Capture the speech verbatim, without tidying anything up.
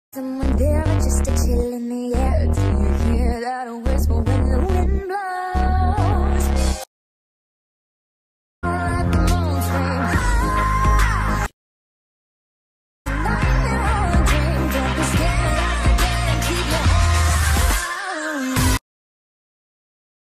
Someone there or just a chill in the air.